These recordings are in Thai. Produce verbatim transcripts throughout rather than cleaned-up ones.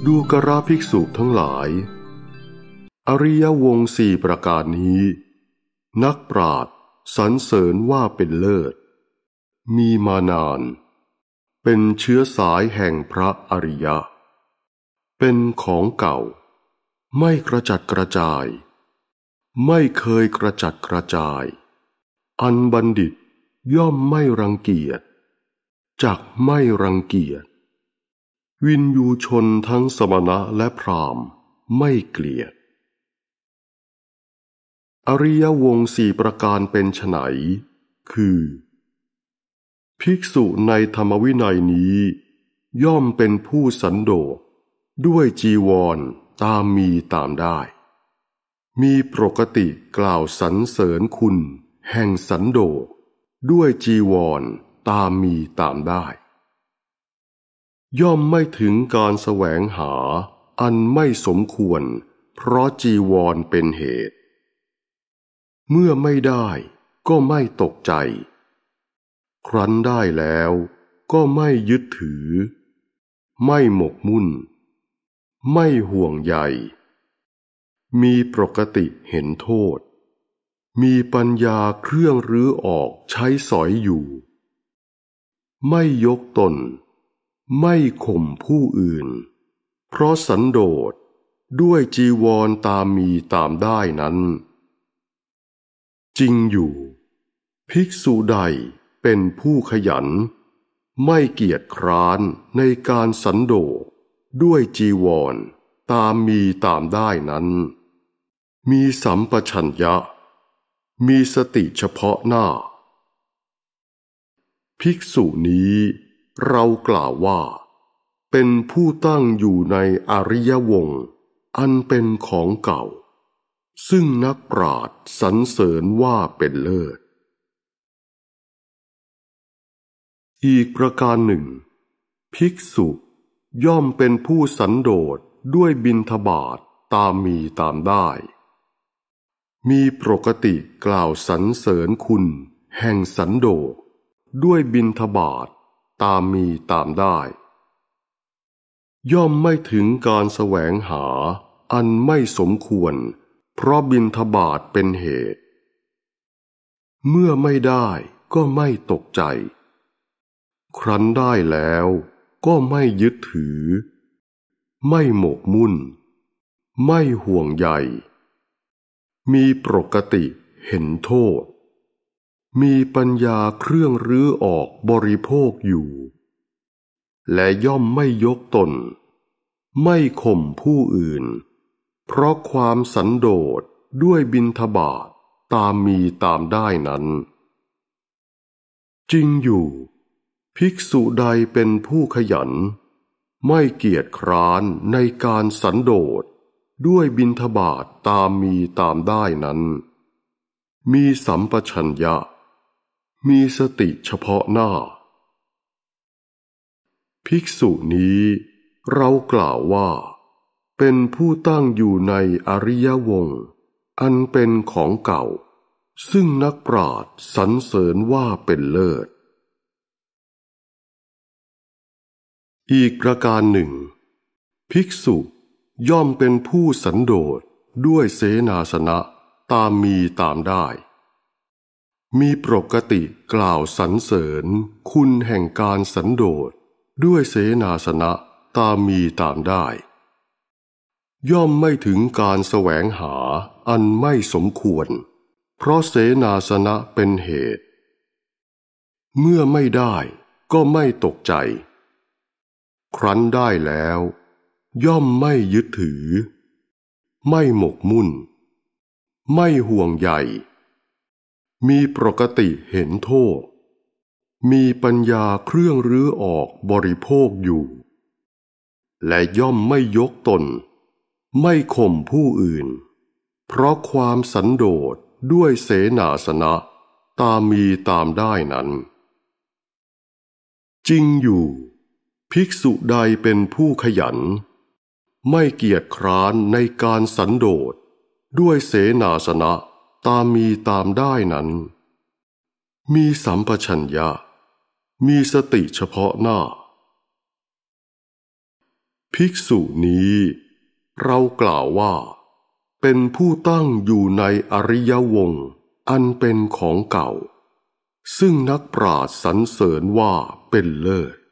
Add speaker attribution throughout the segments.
Speaker 1: ดูกราภิกษุทั้งหลายอริยวงศ์สี่ประการนี้นักปราชญ์สรรเสริญว่าเป็นเลิศมีมานานเป็นเชื้อสายแห่งพระอริยะเป็นของเก่าไม่กระจัดกระจายไม่เคยกระจัดกระจายอันบัณฑิตย่อมไม่รังเกียจจักไม่รังเกียจวินยูชนทั้งสมณะและพราหมณ์ไม่เกลียดอริยวงศ์สี่ประการเป็นไฉนคือภิกษุในธรรมวินัยนี้ย่อมเป็นผู้สันโดษด้วยจีวรตามมีตามได้มีปกติกล่าวสรรเสริญคุณแห่งสันโดษด้วยจีวรตามมีตามได้ย่อมไม่ถึงการแสวงหาอันไม่สมควรเพราะจีวรเป็นเหตุเมื่อไม่ได้ก็ไม่ตกใจครั้นได้แล้วก็ไม่ยึดถือไม่หมกมุ่นไม่ห่วงใยมีปกติเห็นโทษมีปัญญาเครื่องรื้อออกใช้สอยอยู่ไม่ยกตนไม่ข่มผู้อื่นเพราะสันโดษด้วยจีวรตามมีตามได้นั้นจริงอยู่ภิกษุใดเป็นผู้ขยันไม่เกียจคร้านในการสันโดษด้วยจีวรตามมีตามได้นั้นมีสัมปชัญญะมีสติเฉพาะหน้าภิกษุนี้เรากล่าวว่าเป็นผู้ตั้งอยู่ในอริยวงศ์อันเป็นของเก่าซึ่งนักปราชญ์สรรเสริญว่าเป็นเลิศอีกประการหนึ่งภิกษุย่อมเป็นผู้สันโดษด้วยบิณฑบาตตามมีตามได้มีปกติกล่าวสรรเสริญคุณแห่งสันโดษด้วยบิณฑบาตตามมีตามได้ย่อมไม่ถึงการแสวงหาอันไม่สมควรเพราะบิณฑบาตเป็นเหตุเมื่อไม่ได้ก็ไม่ตกใจครั้นได้แล้วก็ไม่ยึดถือไม่หมกมุ่นไม่ห่วงใยมีปกติเห็นโทษมีปัญญาเครื่องรื้อออกบริโภคอยู่และย่อมไม่ยกตนไม่ข่มผู้อื่นเพราะความสันโดษด้วยบิณฑบาตตามมีตามได้นั้นจริงอยู่ภิกษุใดเป็นผู้ขยันไม่เกียจคร้านในการสันโดษด้วยบิณฑบาตตามมีตามได้นั้นมีสัมปชัญญะมีสติเฉพาะหน้าภิกษุนี้เรากล่าวว่าเป็นผู้ตั้งอยู่ในอริยวงศ์อันเป็นของเก่าซึ่งนักปราชญ์สรรเสริญว่าเป็นเลิศอีกประการหนึ่งภิกษุย่อมเป็นผู้สันโดษด้วยเสนาสนะตามมีตามได้มีปกติกล่าวสรรเสริญคุณแห่งการสันโดษด้วยเสนาสนะตามมีตามได้ย่อมไม่ถึงการแสวงหาอันไม่สมควรเพราะเสนาสนะเป็นเหตุเมื่อไม่ได้ก็ไม่ตกใจครั้นได้แล้วย่อมไม่ยึดถือไม่หมกมุ่นไม่ห่วงใยมีปกติเห็นโทษมีปัญญาเครื่องรื้อออกบริโภคอยู่และย่อมไม่ยกตนไม่ข่มผู้อื่นเพราะความสันโดษด้วยเสนาสนะตามมีตามได้นั้นจริงอยู่ภิกษุใดเป็นผู้ขยันไม่เกียจคร้านในการสันโดษด้วยเสนาสนะตามมีตามได้นั้นมีสัมปชัญญะมีสติเฉพาะหน้าภิกษุนี้เรากล่าวว่าเป็นผู้ตั้งอยู่ในอริยวงศ์อันเป็นของเก่าซึ่งนักปราชญ์สรรเสริญว่าเป็นเลิศ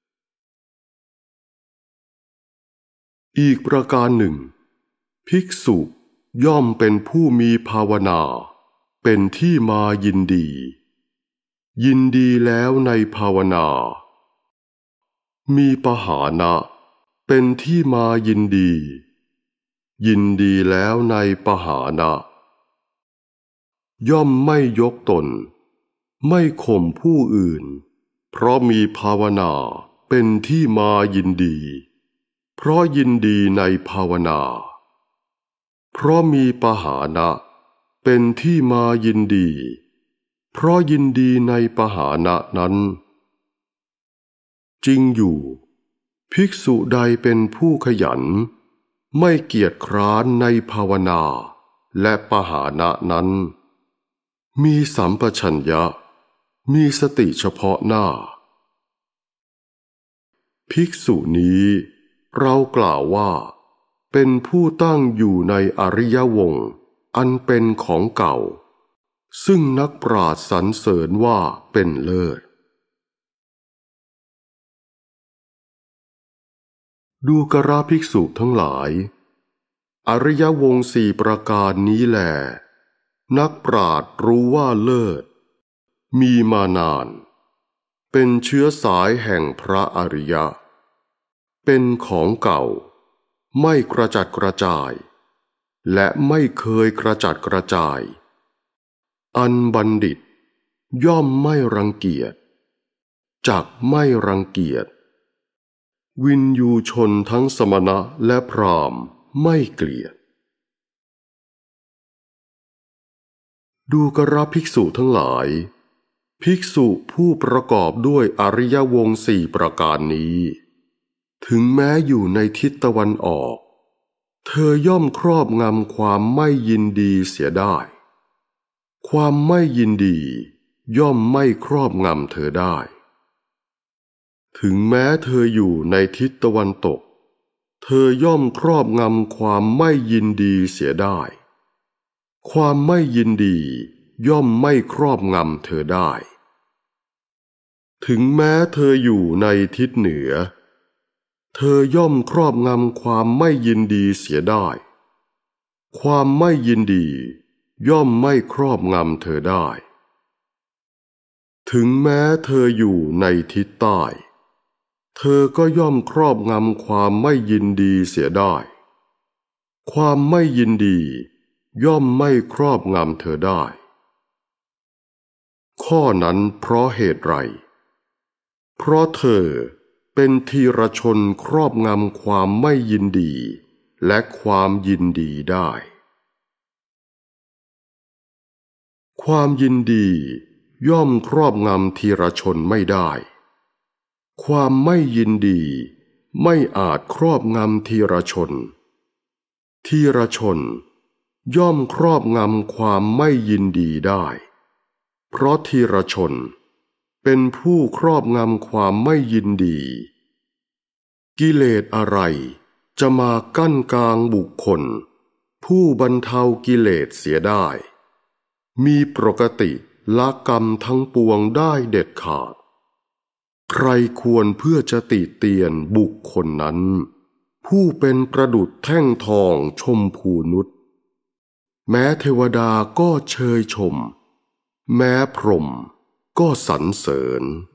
Speaker 1: อีกประการหนึ่งภิกษุย่อมเป็นผู้มีภาวนาเป็นที่มายินดียินดีแล้วในภาวนามีปหานะเป็นที่มายินดียินดีแล้วในปหานะย่อมไม่ยกตนไม่ข่มผู้อื่นเพราะมีภาวนาเป็นที่มายินดีเพราะยินดีในภาวนาเพราะมีปหานะเป็นที่มายินดีเพราะยินดีในปหานะนั้นจริงอยู่ภิกษุใดเป็นผู้ขยันไม่เกียจคร้านในภาวนาและปหานะนั้นมีสัมปชัญญะมีสติเฉพาะหน้าภิกษุนี้เรากล่าวว่าเป็นผู้ตั้งอยู่ในอริยวงศ์อันเป็นของเก่าซึ่งนักปราชญ์สรรเสริญว่าเป็นเลิศดูกราภิกษุทั้งหลายอริยวงศ์สี่ประการนี้แลนักปราชญ์รู้ว่าเลิศมีมานานเป็นเชื้อสายแห่งพระอริยะเป็นของเก่าไม่กระจัดกระจายและไม่เคยกระจัดกระจายอันบัณฑิตย่อมไม่รังเกียจจักไม่รังเกียจวินยูชนทั้งสมณะและพราหมณ์ไม่เกลียดดูกราภิกษุทั้งหลายภิกษุผู้ประกอบด้วยอริยวงศ์สี่ประการนี้ถึงแม้อยู่ในทิศตะวันออกเธอย่อมครอบงำความไม่ยินดีเสียได้ความไม่ยินดีย่อมไม่ครอบงำเธอได้ถึงแม้เธออยู่ในทิศตะวันตกเธอย่อมครอบงำความไม่ยินดีเสียได้ความไม่ยินดีย่อมไม่ครอบงำเธอได้ถึงแม้เธออยู่ในทิศเหนือเธอย่อมครอบงำความไม่ยินดีเสียได้ความไม่ยินดีย่อมไม่ครอบงำเธอได้ถึงแม้เธออยู่ในทิศใต้เธอก็ย่อมครอบงำความไม่ยินดีเสียได้ความไม่ยินดีย่อมไม่ครอบงำเธอได้ข้อนั้นเพราะเหตุไรเพราะเธอเป็นทีรชนครอบงำความไม่ยินดีและความยินดีได้ความยินดีย่อมครอบงำทีรชนไม่ได้ความไม่ยินดีไม่อาจครอบงำทีรชนทีรชนย่อมครอบงำความไม่ยินดีได้เพราะทีรชนเป็นผู้ครอบงำความไม่ยินดีกิเลสอะไรจะมากั้นกลางบุคคลผู้บรรเทากิเลสเสียได้มีปกติละกรรมทั้งปวงได้เด็ดขาดใครควรเพื่อจะติเตียนบุคคลนั้นผู้เป็นประดุจแท่งทองชมพูนุชแม้เทวดาก็เชยชมแม้พรหมก็สรรเสริญ